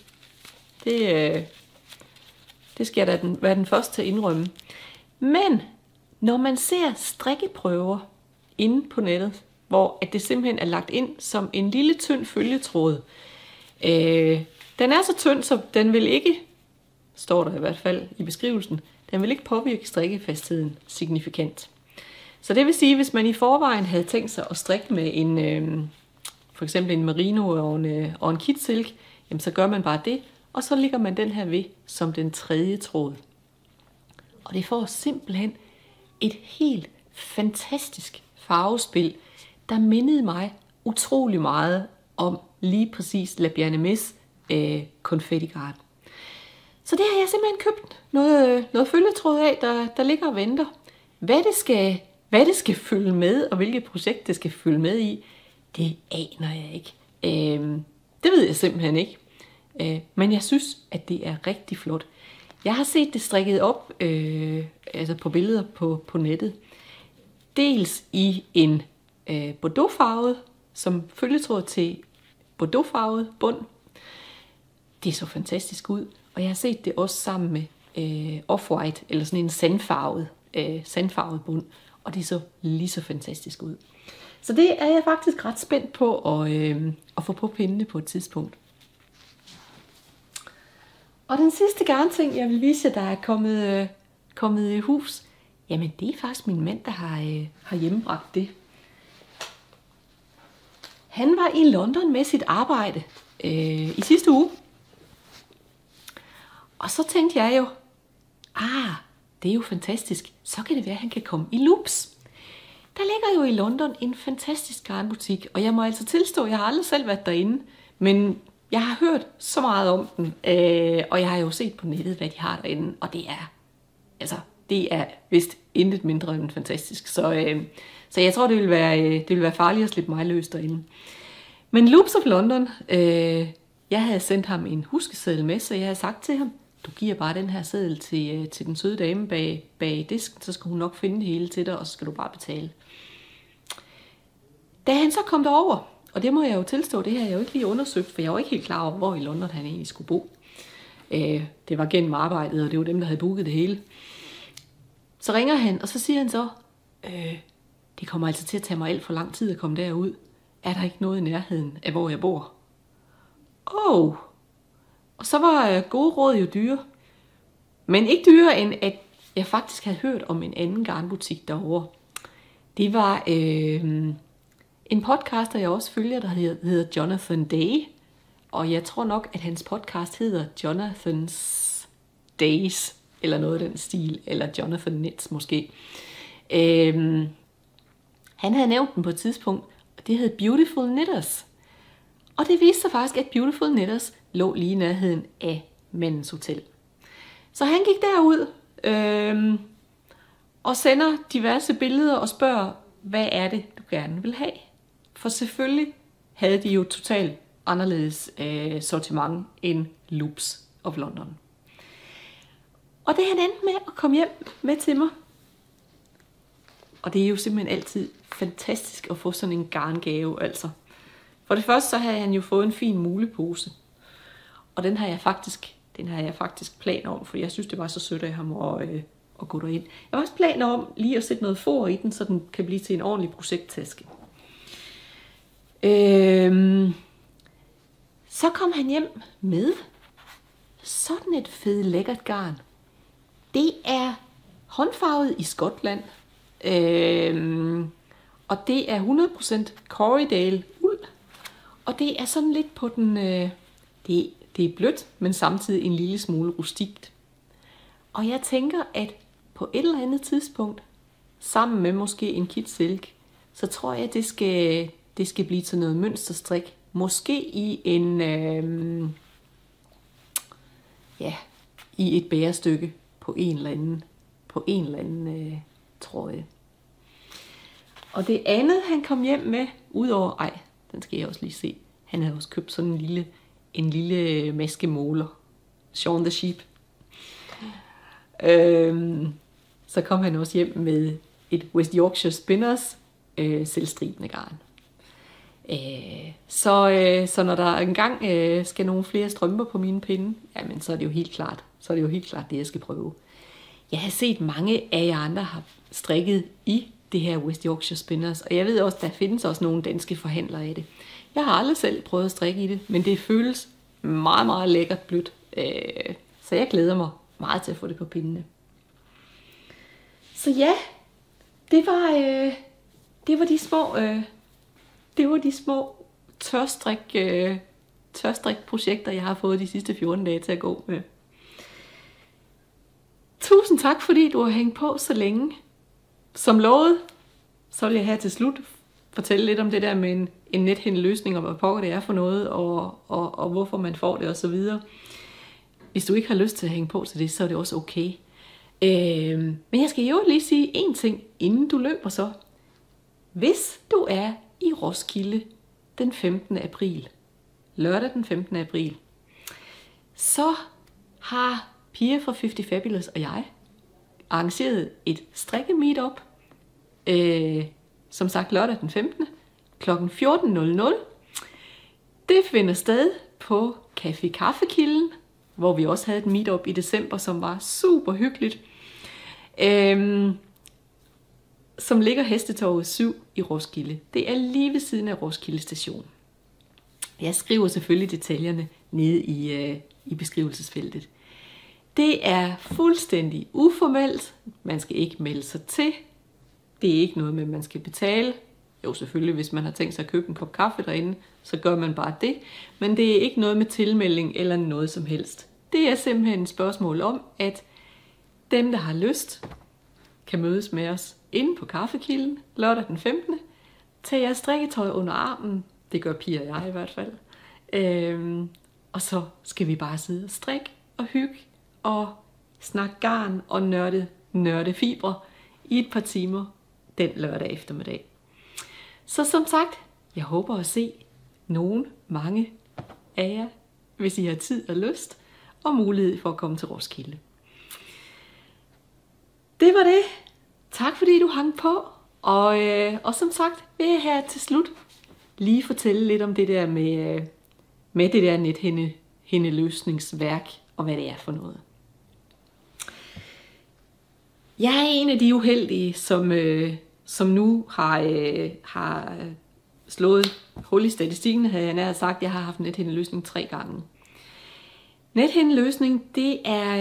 Det skal jeg da være den første til at indrømme. Men når man ser strikkeprøver inde på nettet, hvor at det simpelthen er lagt ind som en lille tynd følgetråd. Den er så tynd, så den vil ikke, står der i hvert fald i beskrivelsen, den vil ikke påvirke strikkefastheden signifikant. Så det vil sige, hvis man i forvejen havde tænkt sig at strikke med for eksempel en merino og en kitsilk, jamen så gør man bare det, og så lægger man den her ved som den tredje tråd. Og det får simpelthen et helt fantastisk farvespil, der mindede mig utrolig meget om lige præcis La Bien-Aimés konfettigarn. Så det har jeg simpelthen købt noget følgetråd af, der ligger og venter. Hvad det skal følge med, og hvilket projekt det skal følge med i, det aner jeg ikke. Det ved jeg simpelthen ikke. Men jeg synes, at det er rigtig flot. Jeg har set det strikket op altså på billeder på nettet. Dels i en bordeauxfarvet, som følgetråd til bordeauxfarvet bund. Det så fantastisk ud, og jeg har set det også sammen med off-white, eller sådan en sandfarvet bund, og det så lige så fantastisk ud. Så det er jeg faktisk ret spændt på at få på pindene på et tidspunkt. Og den sidste garnting, jeg vil vise jer, der er kommet i hus, jamen det er faktisk min mand, der har hjemmebragt det. Han var i London med sit arbejde i sidste uge. Og så tænkte jeg jo, det er jo fantastisk, så kan det være, at han kan komme i Loops. Der ligger jo i London en fantastisk garnbutik, og jeg må altså tilstå, at jeg har aldrig selv været derinde, men jeg har hørt så meget om den, og jeg har jo set på nettet, hvad de har derinde, og det er vist intet mindre end fantastisk. Så jeg tror, det vil være farligt at slippe mig løs derinde. Men Loops of London, jeg havde sendt ham en huskeseddel med, så jeg havde sagt til ham, du giver bare den her seddel til den søde dame bag disken, så skal hun nok finde det hele til dig, og så skal du bare betale. Da han så kom derover, og det må jeg jo tilstå, det har jeg jo ikke lige undersøgt, for jeg var ikke helt klar over, hvor i London han egentlig skulle bo. Det var gennem arbejdet, og det var dem, der havde booket det hele. Så ringer han, og så siger han så, det kommer altså til at tage mig alt for lang tid at komme derud. Er der ikke noget i nærheden af, hvor jeg bor? Og så var gode råd jo dyre. Men ikke dyrere, end at jeg faktisk havde hørt om en anden garnbutik derovre. Det var en podcaster, jeg også følger, der hedder Jonathan Day. Og jeg tror nok, at hans podcast hedder Jonathan's Days, eller noget af den stil, eller Jonathan Nets måske. Han havde nævnt den på et tidspunkt, og det hed Beautiful Knitters. Og det viste sig faktisk, at Beautiful Knitters lå lige i nærheden af Mændens Hotel. Så han gik derud og sender diverse billeder og spørger, hvad er det, du gerne vil have? For selvfølgelig havde de jo totalt anderledes sortiment end Loops of London. Og det han endte med at komme hjem med til mig. Og det er jo simpelthen altid fantastisk at få sådan en garngave, altså. For det første så havde han jo fået en fin mulepose. Og den har jeg faktisk planer om, for jeg synes, det var så sødt af ham at gå derind. Jeg har også planer om lige at sætte noget for i den, så den kan blive til en ordentlig projekttaske. Så kom han hjem med sådan et fedt lækkert garn. Det er håndfarvet i Skotland. Og det er 100% Corriedale uld. Og det er sådan lidt på den... Det er blødt, men samtidig en lille smule rustikt. Og jeg tænker, at på et eller andet tidspunkt, sammen med måske en kitsilk, så tror jeg, at det skal blive til noget mønsterstrik. Måske i i et bærestykke på en eller anden tråd. Og det andet, han kom hjem med, udover, den skal jeg også lige se. Han havde også købt sådan en lille maskemåler. Shaun the Sheep. Så kom han også hjem med et West Yorkshire Spinners selvstribende garn. Så når der engang skal nogle flere strømper på mine pinde, jamen så er det jo helt klart. Så er det jo helt klart det, jeg skal prøve. Jeg har set mange af jer andre har strikket i det her West Yorkshire Spinners, og jeg ved også, der findes også nogle danske forhandlere af det. Jeg har aldrig selv prøvet at strikke i det, men det føles meget, meget lækkert blødt. Så jeg glæder mig meget til at få det på pindene. Så ja, det var de små tørstrik-projekter, jeg har fået de sidste 14 dage til at gå med. Tusind tak, fordi du har hængt på så længe. Som lovet, så vil jeg her til slut fortælle lidt om det der med en nethændeløsning, og hvad pokker det er for noget, og hvorfor man får det osv. Hvis du ikke har lyst til at hænge på til det, så er det også okay. Men jeg skal jo lige sige en ting, inden du løber så. Hvis du er i Roskilde den 15. april, lørdag den 15. april, så har Pia fra 50 Fabulous og jeg arrangeret et strikke-meetup som sagt lørdag den 15. kl. 14.00. Det finder sted på Café Kaffekilden, hvor vi også havde et meetup i december, som var super hyggeligt. Som ligger Hestetorvet 7 i Roskilde. Det er lige ved siden af Roskilde Station. Jeg skriver selvfølgelig detaljerne nede i beskrivelsesfeltet. Det er fuldstændig uformelt. Man skal ikke melde sig til. Det er ikke noget med, at man skal betale. Jo, selvfølgelig, hvis man har tænkt sig at købe en kop kaffe derinde, så gør man bare det. Men det er ikke noget med tilmelding eller noget som helst. Det er simpelthen et spørgsmål om, at dem, der har lyst, kan mødes med os inde på Kaffekilden lørdag den 15. Tag jeres strikketøj under armen. Det gør Pia og jeg i hvert fald. Og så skal vi bare sidde og strikke og hygge og snakke garn og nørde fibre i et par timer den lørdag eftermiddag. Så som sagt, jeg håber at se mange af jer, hvis I har tid og lyst og mulighed for at komme til Roskilde. Det var det. Tak fordi du hang på. Og som sagt vil jeg her til slut lige fortælle lidt om det der med det der nethindeløsningsværk og hvad det er for noget. Jeg er en af de uheldige, som nu har slået hul i statistikken, havde jeg nær sagt. Jeg har haft nethindeløsning 3 gange. Nethindeløsning, det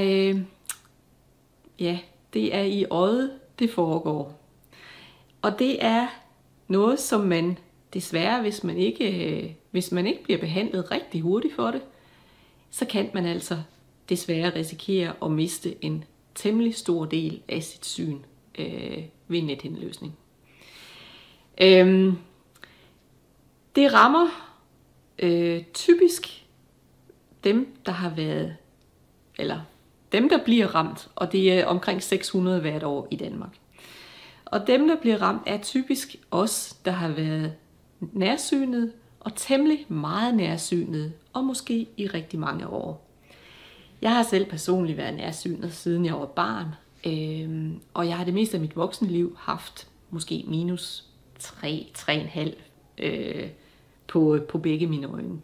er i øjet, det foregår. Og det er noget, som man desværre, hvis man ikke bliver behandlet rigtig hurtigt for det, så kan man altså desværre risikere at miste en temmelig stor del af sit syn ved en nethindeløsning. Det rammer typisk dem, der har været, eller dem, der bliver ramt, og det er omkring 600 hvert år i Danmark. Og dem, der bliver ramt, er typisk os, der har været nærsynet og temmelig meget nærsynet, og måske i rigtig mange år. Jeg har selv personligt været nærsynet, siden jeg var barn, og jeg har det meste af mit voksenliv haft måske minus 3,5 på begge mine øjne.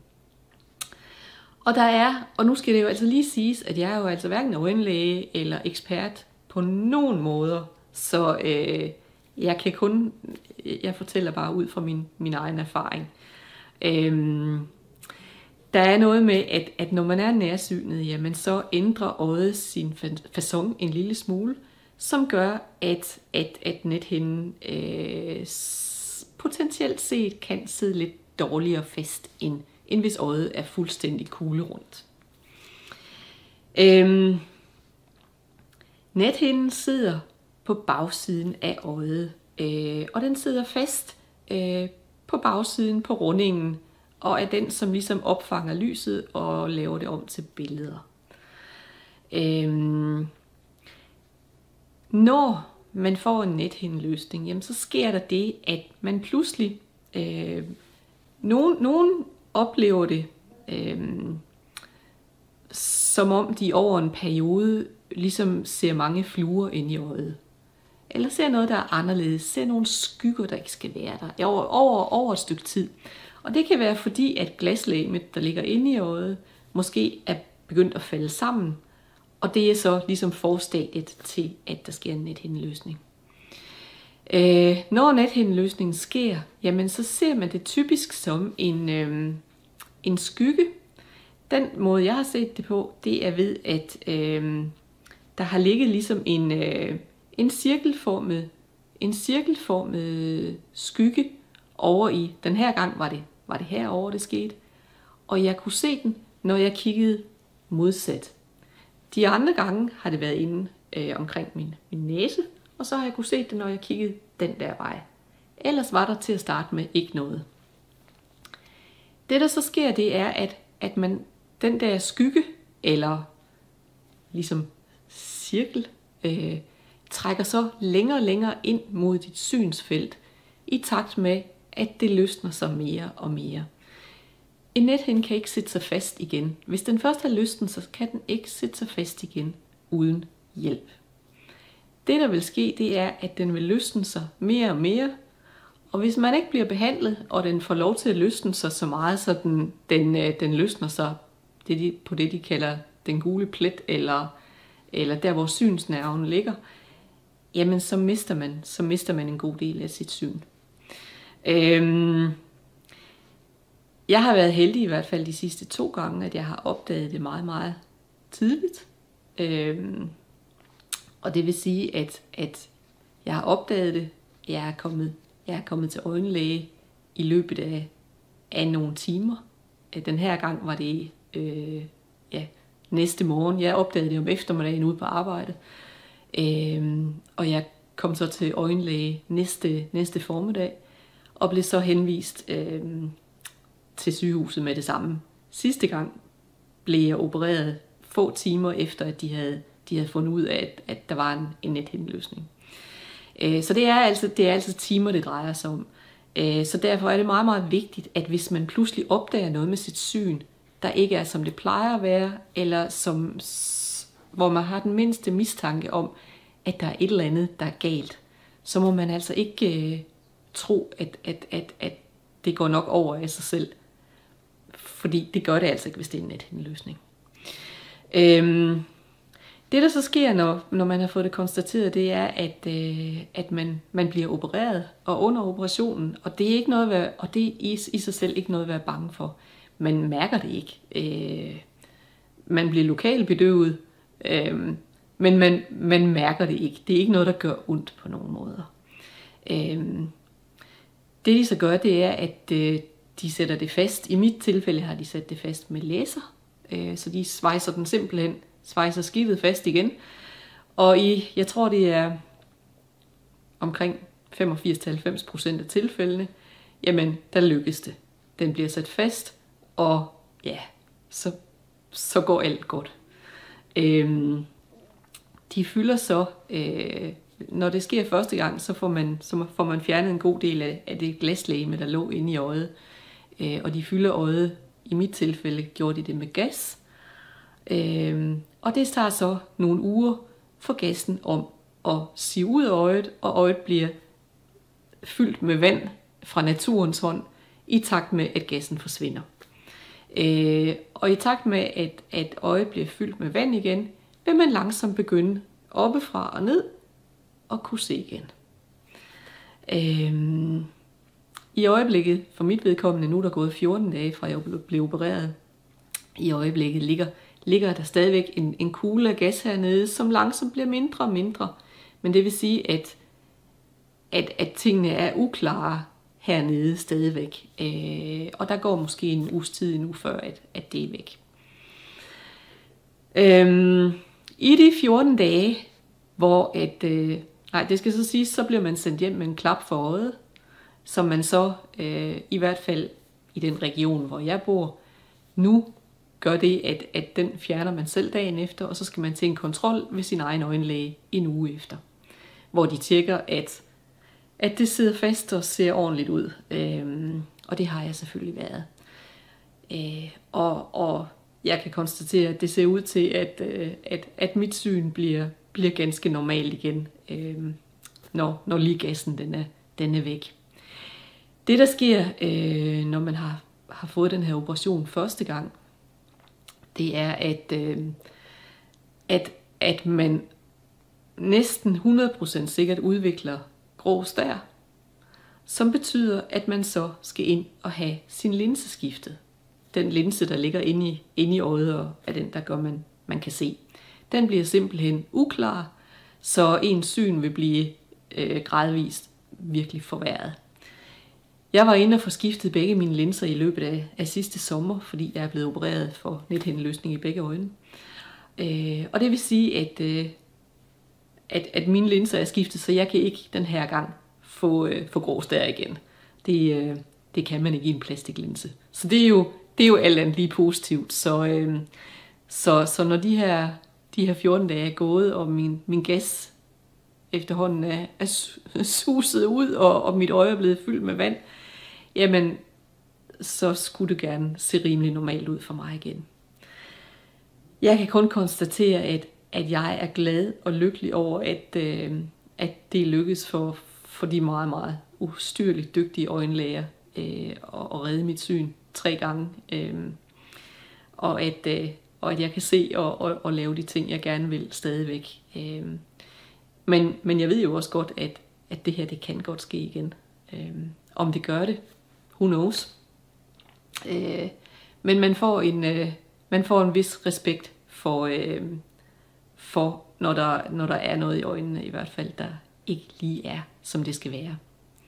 Og nu skal det jo altså lige siges, at jeg er jo altså hverken øjenlæge eller ekspert på nogen måder, så jeg fortæller bare ud fra min egen erfaring. Der er noget med, at når man er nærsynet, jamen så ændrer øjet sin facon en lille smule, som gør, at nethinden potentielt set kan sidde lidt dårligere fast, end hvis øjet er fuldstændig kuglerundt. Nethinden sidder på bagsiden af øjet, og den sidder fast på bagsiden på rundingen, og er den, som ligesom opfanger lyset og laver det om til billeder. Når man får en nethindeløsning, jamen så sker der det, at man pludselig, nogen oplever det, som om de over en periode ligesom ser mange fluer ind i øjet. Eller ser noget, der er anderledes. Ser nogle skygger, der ikke skal være der. Over et stykke tid. Og det kan være fordi, at glaslegemet, der ligger inde i øjet, måske er begyndt at falde sammen. Og det er så ligesom forstadiet til, at der sker en nethindeløsning. Når nethindeløsningen sker, jamen så ser man det typisk som en skygge. Den måde, jeg har set det på, det er ved, at der har ligget ligesom en cirkelformet skygge over i. Den her gang var det herovre, det skete. Og jeg kunne se den, når jeg kiggede modsat. De andre gange har det været inde omkring min næse, og så har jeg kunne se det, når jeg kiggede den der vej. Ellers var der til at starte med ikke noget. Det der så sker, det er, at man den der skygge, eller ligesom cirkel, trækker så længere og længere ind mod dit synsfelt, i takt med, at det løsner sig mere og mere. En nethinde kan ikke sætte sig fast igen. Hvis den først har løsnet, så kan den ikke sætte sig fast igen uden hjælp. Det der vil ske, det er, at den vil løsne sig mere og mere, Og hvis man ikke bliver behandlet, og den får lov til at løsne sig så meget, så den løsner sig på det, de kalder den gule plet, eller der, hvor synsnerven ligger, jamen så mister man en god del af sit syn. Jeg har været heldig i hvert fald de sidste 2 gange, at jeg har opdaget det meget, meget tidligt. Og det vil sige, at jeg har opdaget det. Jeg er kommet til øjenlæge i løbet af nogle timer. Den her gang var det næste morgen. Jeg opdagede det om eftermiddagen ude på arbejde. Og jeg kom så til øjenlæge næste formiddag, og blev så henvist til sygehuset med det samme. Sidste gang blev jeg opereret få timer efter, at de havde fundet ud af, at der var en nethindløsning. Så det er altså timer, det drejer sig om. Så derfor er det meget, meget vigtigt, at hvis man pludselig opdager noget med sit syn, der ikke er, som det plejer at være, eller hvor man har den mindste mistanke om, at der er et eller andet, der er galt, så må man altså ikke tro, at det går nok over af sig selv. Fordi det gør det altså ikke, hvis det er en nethindløsning. Det, der så sker, når man har fået det konstateret, det er, at man bliver opereret, og under operationen, og det er ikke noget og det er i sig selv ikke noget at være bange for. Man mærker det ikke. Man bliver lokalbedøvet, men man mærker det ikke. Det er ikke noget, der gør ondt på nogen måder. Det de så gør, det er, at de sætter det fast. I mit tilfælde har de sat det fast med laser, så de svejser den simpelthen, svejser skidtet fast igen. Og jeg tror det er omkring 85-90% af tilfældene, jamen der lykkes det. Den bliver sat fast, og ja, så går alt godt. De fylder så, når det sker første gang, så får man fjernet en god del af det glaslegeme, der lå inde i øjet. Og de fylder øjet, i mit tilfælde gjorde de det med gas. Og det tager så nogle uger for gassen om at sive ud af øjet, og øjet bliver fyldt med vand fra naturens hånd, i takt med, at gassen forsvinder. Og i takt med, at øjet bliver fyldt med vand igen, vil man langsomt begynde oppefra og ned og kunne se igen. I øjeblikket, for mit vedkommende, nu er der gået 14 dage fra jeg blev opereret, i øjeblikket ligger der stadigvæk en kugle af gas hernede, som langsomt bliver mindre og mindre. Men det vil sige, at tingene er uklare hernede stadigvæk. Og der går måske en uges tid endnu, før at det er væk. I de 14 dage, hvor det skal så siges, så bliver man sendt hjem med en klap for øjet, som man så, i hvert fald i den region, hvor jeg bor, nu gør det, at den fjerner man selv dagen efter, og så skal man til en kontrol ved sin egen øjenlæge en uge efter, hvor de tjekker, at det sidder fast og ser ordentligt ud. Og det har jeg selvfølgelig været. Og jeg kan konstatere, at det ser ud til, at mit syn bliver ganske normalt igen, når lige gassen den er væk. Det der sker, når man har fået den her operation første gang, det er, at man næsten 100% sikkert udvikler grå stær, som betyder, at man så skal ind og have sin linse skiftet. Den linse, der ligger inde i øjet, og er den, der gør, man kan se. Den bliver simpelthen uklar, så ens syn vil blive gradvist virkelig forværret. Jeg var inde og få skiftet begge mine linser i løbet af sidste sommer, fordi jeg er blevet opereret for nethindløsning i begge øjne. Og det vil sige, at mine linser er skiftet, så jeg kan ikke den her gang få grå stær igen. Det kan man ikke i en plastiklinse. Så det er jo alt andet lige positivt. Så når de her 14 dage er gået, og min gas efterhånden er suset ud, og mit øje er blevet fyldt med vand, jamen, så skulle det gerne se rimelig normalt ud for mig igen. Jeg kan kun konstatere, at jeg er glad og lykkelig over, at det lykkes for de meget, meget ustyrligt dygtig øjenlæge og redde mit syn 3 gange. Og at jeg kan se og lave de ting, jeg gerne vil stadigvæk. Men jeg ved jo også godt, at det her, det kan godt ske igen. Om det gør det, who knows. Men man får en vis respekt for når der er noget i øjnene, i hvert fald, der ikke lige er, som det skal være.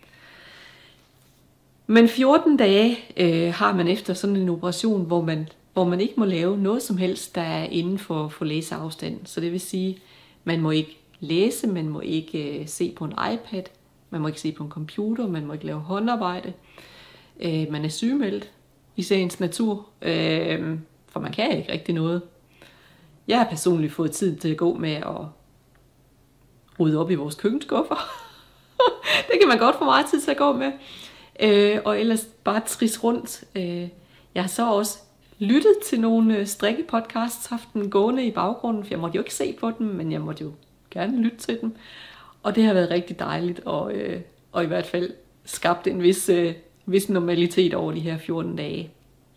Men 14 dage har man efter sådan en operation, hvor man ikke må lave noget som helst, der er inden for læseafstand. Så det vil sige, man må ikke læse, man må ikke se på en iPad, man må ikke se på en computer, man må ikke lave håndarbejde. Man er sygemeldt i sagens natur, for man kan ikke rigtig noget. Jeg har personligt fået tid til at gå med at rydde op i vores køkkenskuffer. Det kan man godt få meget tid til at gå med. Og ellers bare trisse rundt. Jeg har så også lyttet til nogle strikkepodcasts, haft den gående i baggrunden, for jeg måtte jo ikke se på dem, men jeg måtte jo gerne lytte til dem. Og det har været rigtig dejligt, og i hvert fald skabt en vis normalitet over de her 14 dage.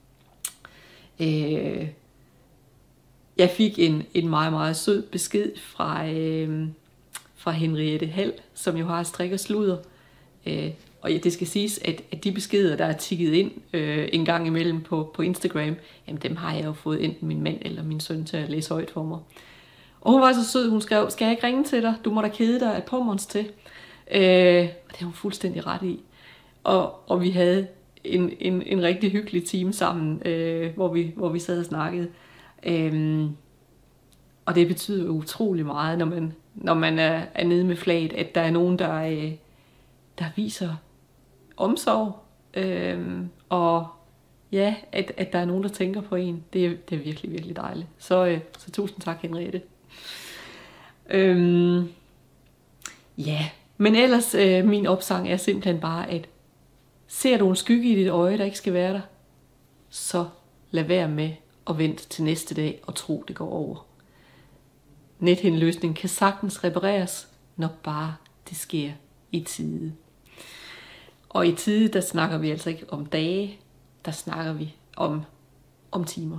Jeg fik en meget, meget sød besked fra Henriette Hall, som jo har strik og sludder. Og det skal siges, at de beskeder, der er tikket ind en gang imellem på Instagram, jamen dem har jeg jo fået enten min mand eller min søn til at læse højt for mig. Og hun var så sød, hun skrev, skal jeg ikke ringe til dig? Du må da kede dig af Pommerns til. Og det har hun fuldstændig ret i. Og vi havde en rigtig hyggelig time sammen, hvor vi sad og snakkede. Og det betyder utrolig meget, når man er nede med flaget, at der er nogen, der viser omsorg, og ja, at der er nogen, der tænker på en. Det er virkelig, virkelig dejligt. Så tusind tak, Henriette. Ja, men ellers min opsang er simpelthen bare, at ser du en skygge i dit øje, der ikke skal være der, så lad være med at vente til næste dag og tro, det går over. Nethindeløsningen kan sagtens repareres, når bare det sker i tide. Og i tide, der snakker vi altså ikke om dage, der snakker vi om timer.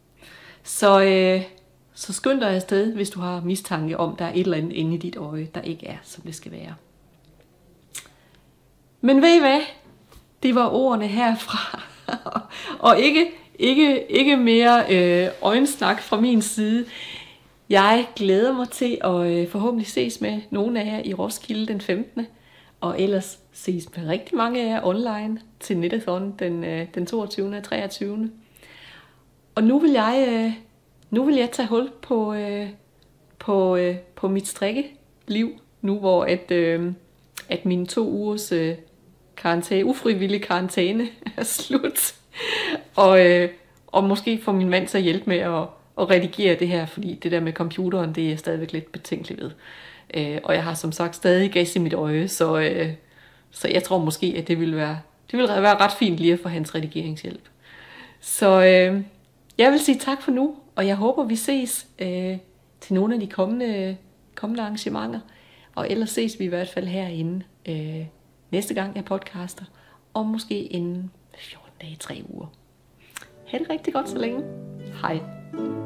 Så skynd dig afsted, hvis du har mistanke om, der er et eller andet inde i dit øje, der ikke er, som det skal være. Men ved I hvad? Det var ordene herfra. Og ikke mere øjensnak fra min side. Jeg glæder mig til at forhåbentlig ses med nogle af jer i Roskilde den 15. Og ellers ses med rigtig mange af jer online til Knit-a-thon den 22. og 23. Og nu vil jeg tage hul på mit strikkeliv, nu hvor at mine 2 ugers ufrivillig karantæne er slut. Og måske få min mand til at hjælpe med at redigere det her, fordi det der med computeren, det er jeg stadigvæk lidt betænkelig ved. Og jeg har som sagt stadig gas i mit øje, så jeg tror måske, at det ville være ret fint lige at få hans redigeringshjælp. Så jeg vil sige tak for nu, og jeg håber, vi ses til nogle af de kommende arrangementer. Og ellers ses vi i hvert fald herinde næste gang jeg podcaster, og måske inden 14 dage, 3 uger. Ha' det rigtig godt så længe. Hej.